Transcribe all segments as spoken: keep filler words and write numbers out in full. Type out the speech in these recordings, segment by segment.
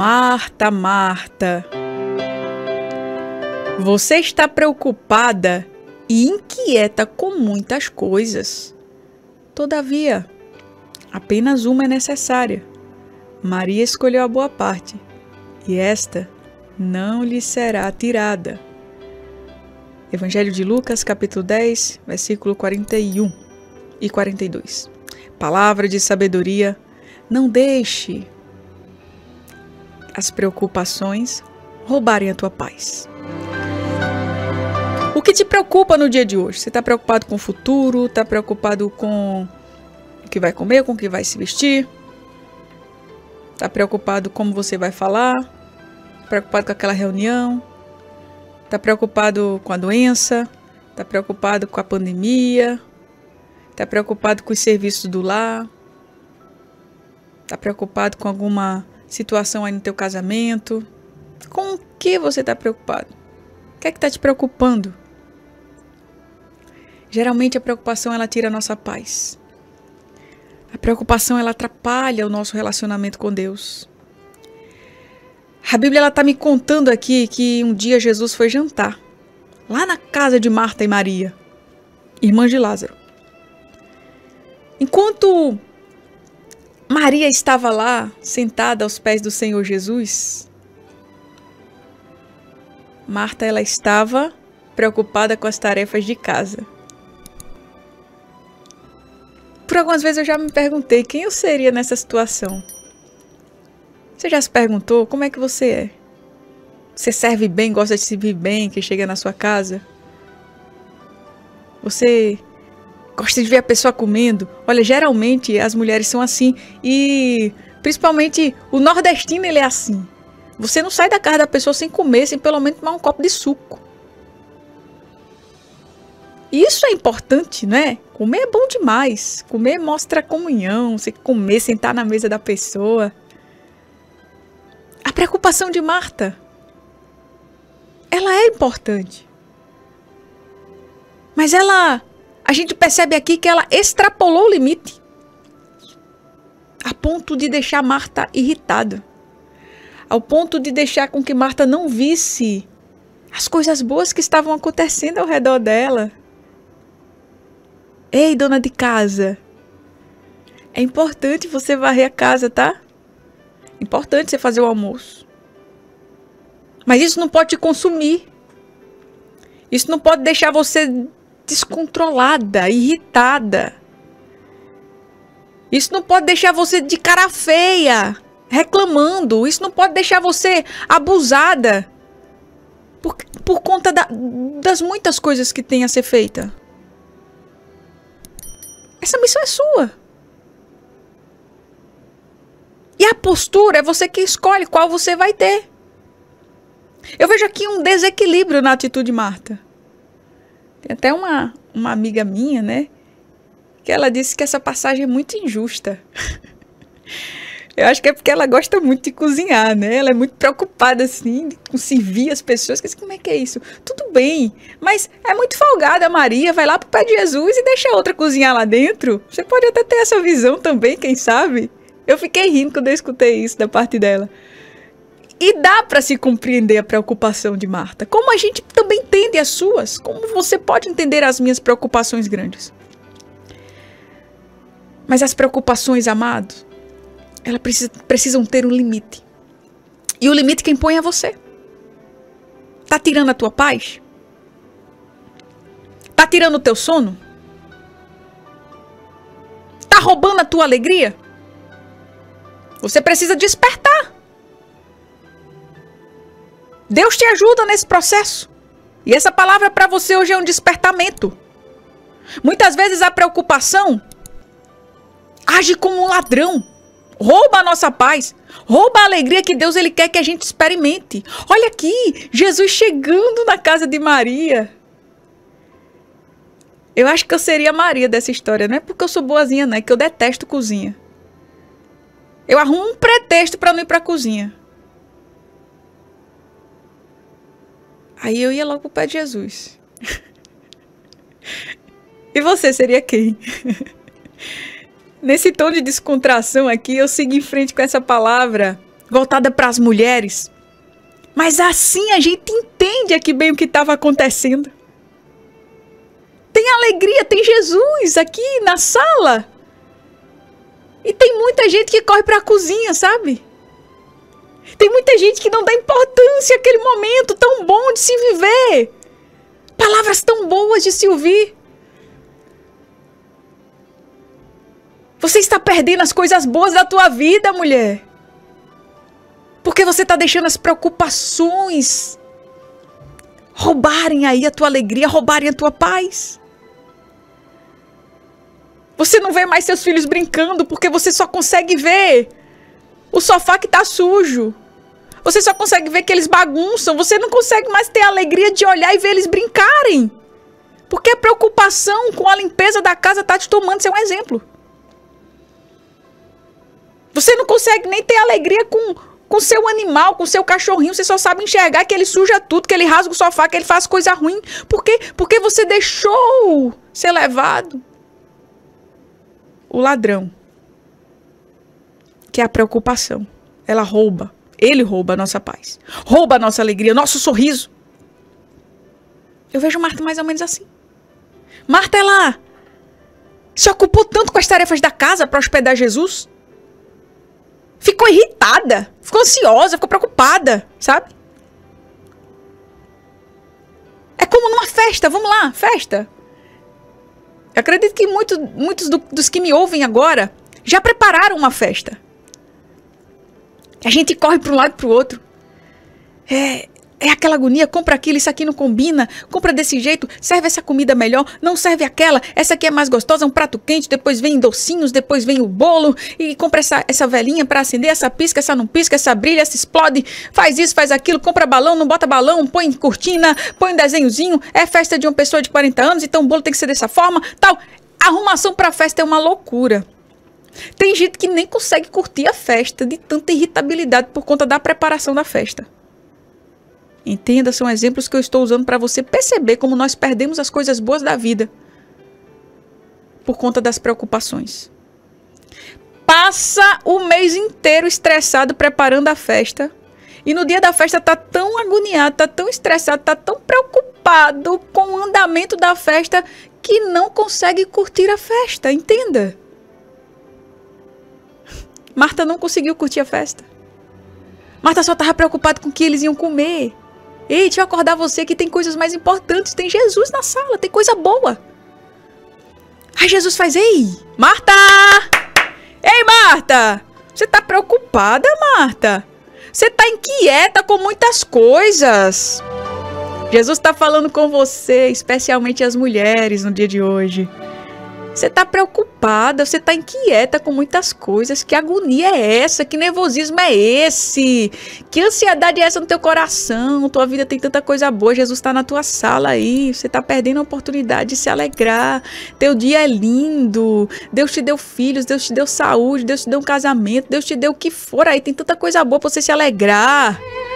Marta, Marta, você está preocupada e inquieta com muitas coisas. Todavia, apenas uma é necessária. Maria escolheu a boa parte, e esta não lhe será tirada. Evangelho de Lucas, capítulo dez, versículo quarenta e um e quarenta e dois. Palavra de sabedoria, não deixe as preocupações roubarem a tua paz. O que te preocupa no dia de hoje? Você está preocupado com o futuro? Está preocupado com o que vai comer, com o que vai se vestir? Está preocupado com como você vai falar? Preocupado com aquela reunião? Está preocupado com a doença? Está preocupado com a pandemia? Está preocupado com os serviços do lar? Está preocupado com alguma situação aí no teu casamento? Com o que você está preocupado? O que é que está te preocupando? Geralmente a preocupação ela tira a nossa paz. A preocupação ela atrapalha o nosso relacionamento com Deus. A Bíblia está me contando aqui que um dia Jesus foi jantar lá na casa de Marta e Maria, irmãs de Lázaro. Enquanto Maria estava lá sentada aos pés do Senhor Jesus, Marta ela estava preocupada com as tarefas de casa. Por algumas vezes eu já me perguntei quem eu seria nessa situação. Você já se perguntou como é que você é? Você serve bem, gosta de servir bem, que chega na sua casa? Você gosta de ver a pessoa comendo? Olha, geralmente as mulheres são assim e principalmente o nordestino ele é assim. Você não sai da casa da pessoa sem comer, sem pelo menos tomar um copo de suco. Isso é importante, né? Comer é bom demais. Comer mostra comunhão. Você comer, sentar na mesa da pessoa. A preocupação de Marta, ela é importante. Mas ela, a gente percebe aqui que ela extrapolou o limite. A ponto de deixar Marta irritada. Ao ponto de deixar com que Marta não visse as coisas boas que estavam acontecendo ao redor dela. Ei, dona de casa, é importante você varrer a casa, tá? Importante você fazer o almoço. Mas isso não pode te consumir. Isso não pode deixar você descontrolada, irritada. Isso não pode deixar você de cara feia, reclamando. Isso não pode deixar você abusada por, por conta da, das muitas coisas que tem a ser feita. Essa missão é sua. E a postura é você que escolhe qual você vai ter. Eu vejo aqui um desequilíbrio na atitude de Marta. Tem até uma, uma amiga minha, né? Que ela disse que essa passagem é muito injusta. Eu acho que é porque ela gosta muito de cozinhar, né? Ela é muito preocupada, assim, com servir as pessoas. Como é que é isso? Tudo bem, mas é muito folgada a Maria. Vai lá pro pé de Jesus e deixa a outra cozinhar lá dentro. Você pode até ter essa visão também, quem sabe? Eu fiquei rindo quando eu escutei isso da parte dela. E dá para se compreender a preocupação de Marta. Como a gente também entende as suas. Como você pode entender as minhas preocupações grandes. Mas as preocupações, amados, elas precisa, precisam ter um limite. E o limite quem põe é você. Tá tirando a tua paz? Tá tirando o teu sono? Tá roubando a tua alegria? Você precisa despertar. Deus te ajuda nesse processo. E essa palavra para você hoje é um despertamento. Muitas vezes a preocupação age como um ladrão. Rouba a nossa paz. Rouba a alegria que Deus ele quer que a gente experimente. Olha aqui, Jesus chegando na casa de Maria. Eu acho que eu seria Maria dessa história. Não é porque eu sou boazinha, não. É que eu detesto cozinha. Eu arrumo um pretexto para não ir para a cozinha. Aí eu ia logo pro pé de Jesus. E você seria quem? Nesse tom de descontração aqui, eu sigo em frente com essa palavra. voltada para as mulheres. Mas assim a gente entende aqui bem o que estava acontecendo. Tem alegria, tem Jesus aqui na sala. E tem muita gente que corre para a cozinha, sabe? Tem muita gente que não dá importância àquele momento tão bom de se viver. Palavras tão boas de se ouvir. Você está perdendo as coisas boas da tua vida, mulher. Porque você está deixando as preocupações roubarem aí a tua alegria, roubarem a tua paz. Você não vê mais seus filhos brincando porque você só consegue ver o sofá que está sujo. Você só consegue ver que eles bagunçam. Você não consegue mais ter a alegria de olhar e ver eles brincarem. Porque a preocupação com a limpeza da casa está te tomando. Isso é um exemplo. Você não consegue nem ter alegria com com seu animal, com seu cachorrinho. Você só sabe enxergar que ele suja tudo, que ele rasga o sofá, que ele faz coisa ruim. Por quê? Porque você deixou ser levado. O ladrão, que é a preocupação, ela rouba. Ele rouba a nossa paz. Rouba a nossa alegria, nosso sorriso. Eu vejo Marta mais ou menos assim. Marta, ela se ocupou tanto com as tarefas da casa para hospedar Jesus. Ficou irritada, ficou ansiosa, ficou preocupada, sabe? É como numa festa, vamos lá, festa. Eu acredito que muito, muitos do, dos que me ouvem agora já prepararam uma festa. A gente corre para um lado e para o outro. É, é aquela agonia, compra aquilo, isso aqui não combina, compra desse jeito, serve essa comida melhor, não serve aquela, essa aqui é mais gostosa, um prato quente, depois vem docinhos, depois vem o bolo, e compra essa, essa velhinha para acender, essa pisca, essa não pisca, essa brilha, essa explode, faz isso, faz aquilo, compra balão, não bota balão, põe cortina, põe um desenhozinho, é festa de uma pessoa de quarenta anos, então o bolo tem que ser dessa forma, tal. A arrumação para a festa é uma loucura. Tem gente que nem consegue curtir a festa de tanta irritabilidade por conta da preparação da festa. Entenda, são exemplos que eu estou usando para você perceber como nós perdemos as coisas boas da vida por conta das preocupações. Passa o mês inteiro estressado preparando a festa e no dia da festa tá tão agoniado, tá tão estressado, tá tão preocupado com o andamento da festa que não consegue curtir a festa, entenda. Marta não conseguiu curtir a festa. Marta só estava preocupada com o que eles iam comer. Ei, deixa eu acordar você que tem coisas mais importantes. Tem Jesus na sala, tem coisa boa. Aí Jesus faz, ei, Marta! Ei, Marta! Você tá preocupada, Marta? Você tá inquieta com muitas coisas. Jesus tá falando com você, especialmente as mulheres no dia de hoje. Você tá preocupada, você tá inquieta com muitas coisas. Que agonia é essa? Que nervosismo é esse? Que ansiedade é essa no teu coração? Tua vida tem tanta coisa boa. Jesus tá na tua sala aí. Você tá perdendo a oportunidade de se alegrar. Teu dia é lindo. Deus te deu filhos, Deus te deu saúde, Deus te deu um casamento, Deus te deu o que for aí. Tem tanta coisa boa pra você se alegrar.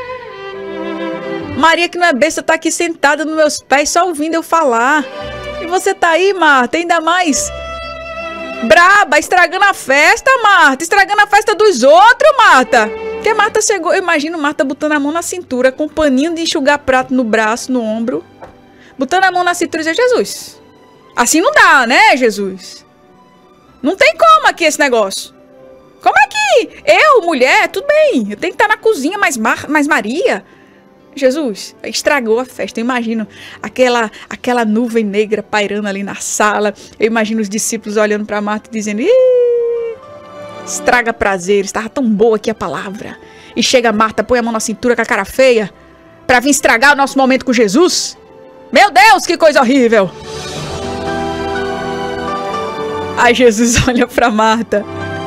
Maria, que não é besta, tá aqui sentada nos meus pés só ouvindo eu falar. E você tá aí, Marta, ainda mais braba, estragando a festa, Marta. Estragando a festa dos outros, Marta. Porque Marta chegou, eu imagino Marta botando a mão na cintura, com um paninho de enxugar prato no braço, no ombro. Botando a mão na cintura e dizendo, Jesus, assim não dá, né, Jesus? Não tem como aqui esse negócio. Como é que eu, mulher, tudo bem, eu tenho que estar na cozinha, mas, Mar, mas Maria... Jesus, estragou a festa. Eu imagino aquela, aquela nuvem negra pairando ali na sala. Eu imagino os discípulos olhando para Marta e dizendo, ih, estraga prazer, estava tão boa aqui a palavra. E chega Marta, põe a mão na cintura com a cara feia para vir estragar o nosso momento com Jesus. Meu Deus, que coisa horrível. Aí Jesus olha para Marta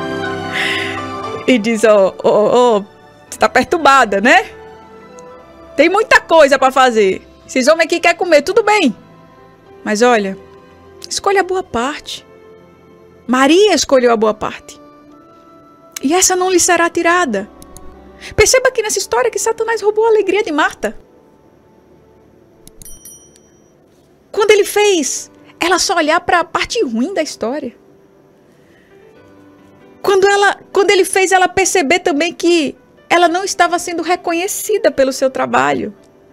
e diz, ó, ó, ó, você tá perturbada, né? Tem muita coisa para fazer. Esses homens aqui querem comer, tudo bem. Mas olha, escolha a boa parte. Maria escolheu a boa parte. E essa não lhe será tirada. Perceba aqui nessa história que Satanás roubou a alegria de Marta. Quando ele fez ela só olhar para a parte ruim da história. Quando, ela, quando ele fez ela perceber também que ela não estava sendo reconhecida pelo seu trabalho.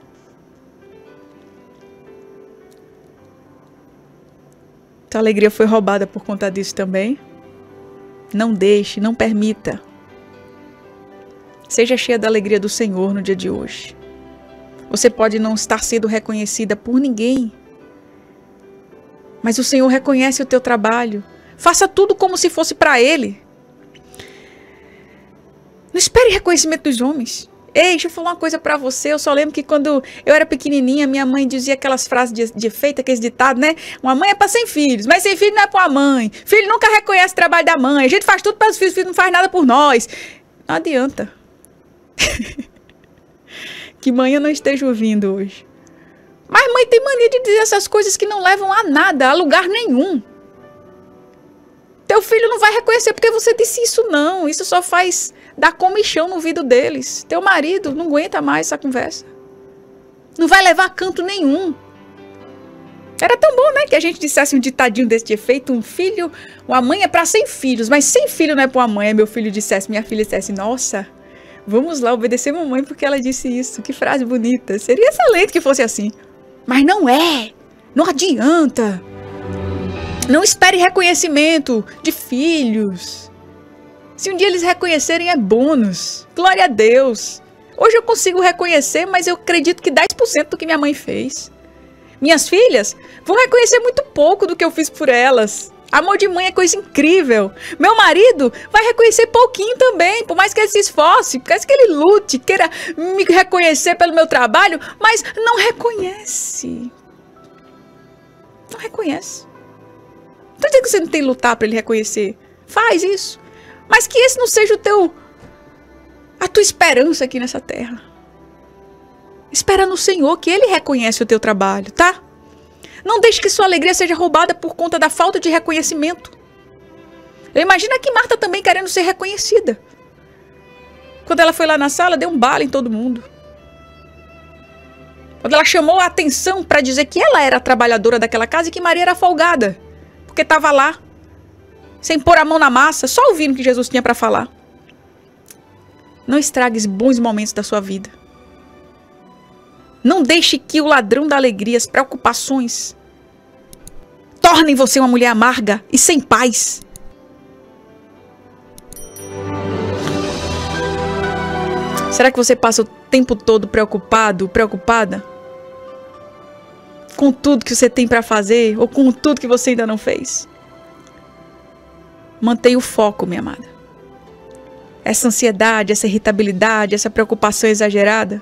Sua alegria foi roubada por conta disso também. Não deixe, não permita. Seja cheia da alegria do Senhor no dia de hoje. Você pode não estar sendo reconhecida por ninguém, mas o Senhor reconhece o teu trabalho. Faça tudo como se fosse para Ele. Não espere reconhecimento dos homens. Ei, deixa eu falar uma coisa pra você. Eu só lembro que quando eu era pequenininha, minha mãe dizia aquelas frases de, de efeito, aqueles ditados, né? Uma mãe é pra sem filhos, mas sem filho não é pra mãe. Filho nunca reconhece o trabalho da mãe. A gente faz tudo para os filhos, filho não faz nada por nós. Não adianta. Que mãe eu não esteja ouvindo hoje. Mas mãe tem mania de dizer essas coisas que não levam a nada, a lugar nenhum. Teu filho não vai reconhecer porque você disse isso, não. Isso só faz dar comichão no ouvido deles. Teu marido não aguenta mais essa conversa. Não vai levar a canto nenhum. Era tão bom, né? Que a gente dissesse um ditadinho desse efeito. Um filho, uma mãe é para cem filhos. Mas cem filhos não é para uma mãe. Aí meu filho dissesse, minha filha dissesse, nossa, vamos lá obedecer a mamãe porque ela disse isso. Que frase bonita. Seria excelente que fosse assim. Mas não é. Não adianta. Não espere reconhecimento de filhos. Se um dia eles reconhecerem é bônus. Glória a Deus. Hoje eu consigo reconhecer, mas eu acredito que dez por cento do que minha mãe fez. Minhas filhas vão reconhecer muito pouco do que eu fiz por elas. Amor de mãe é coisa incrível. Meu marido vai reconhecer pouquinho também, por mais que ele se esforce, por mais que ele lute, queira me reconhecer pelo meu trabalho, mas não reconhece. Não reconhece. Não dizer que você não tem que lutar para ele reconhecer. Faz isso. Mas que esse não seja o teu, a tua esperança aqui nessa terra. Espera no Senhor que Ele reconhece o teu trabalho, tá? Não deixe que sua alegria seja roubada por conta da falta de reconhecimento. Eu imagino que Marta também querendo ser reconhecida. Quando ela foi lá na sala, deu um bala em todo mundo. Quando ela chamou a atenção para dizer que ela era a trabalhadora daquela casa e que Maria era folgada. Porque estava lá, sem pôr a mão na massa, só ouvindo o que Jesus tinha para falar. Não estrague os bons momentos da sua vida. Não deixe que o ladrão da alegria, as preocupações, tornem você uma mulher amarga e sem paz. Será que você passa o tempo todo preocupado, preocupada? Com tudo que você tem para fazer ou com tudo que você ainda não fez? Mantenha o foco, minha amada. Essa ansiedade, essa irritabilidade, essa preocupação exagerada,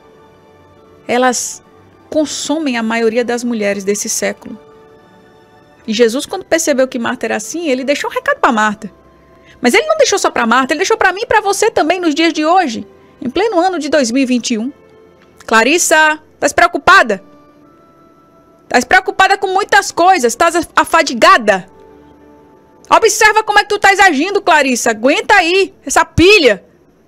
elas consomem a maioria das mulheres desse século. E Jesus, quando percebeu que Marta era assim, ele deixou um recado para Marta. Mas ele não deixou só para Marta, ele deixou para mim e para você também nos dias de hoje, em pleno ano de dois mil e vinte e um. Clarissa, estás preocupada? Estás preocupada com muitas coisas, estás afadigada. Observa como é que tu estás agindo, Clarissa. Aguenta aí, essa pilha.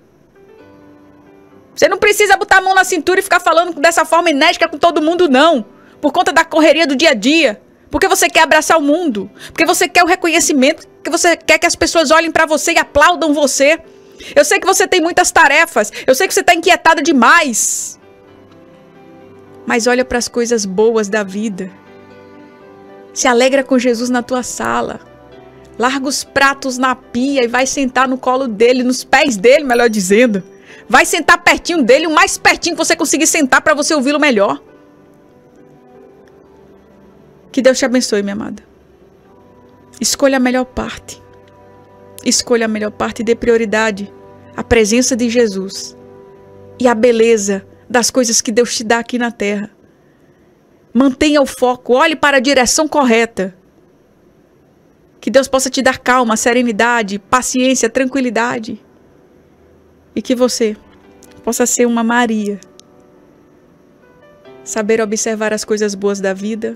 Você não precisa botar a mão na cintura e ficar falando dessa forma enérgica com todo mundo, não. Por conta da correria do dia a dia. Porque você quer abraçar o mundo. Porque você quer o reconhecimento. Porque você quer que as pessoas olhem pra você e aplaudam você. Eu sei que você tem muitas tarefas. Eu sei que você está inquietada demais. Mas olha para as coisas boas da vida. Se alegra com Jesus na tua sala. Larga os pratos na pia e vai sentar no colo dele, nos pés dele, melhor dizendo. Vai sentar pertinho dele, o mais pertinho que você conseguir sentar para você ouvi-lo melhor. Que Deus te abençoe, minha amada. Escolha a melhor parte. Escolha a melhor parte e dê prioridade à presença de Jesus e à beleza das coisas que Deus te dá aqui na terra. Mantenha o foco, olhe para a direção correta. Que Deus possa te dar calma, serenidade, paciência, tranquilidade. E que você possa ser uma Maria. Saber observar as coisas boas da vida.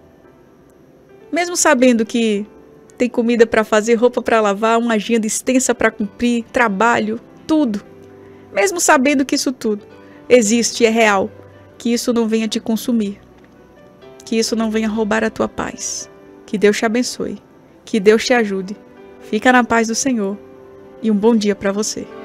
Mesmo sabendo que tem comida para fazer, roupa para lavar, uma agenda extensa para cumprir, trabalho, tudo. Mesmo sabendo que isso tudo existe e é real. Que isso não venha te consumir. Que isso não venha roubar a tua paz. Que Deus te abençoe. Que Deus te ajude. Fica na paz do Senhor. E um bom dia para você.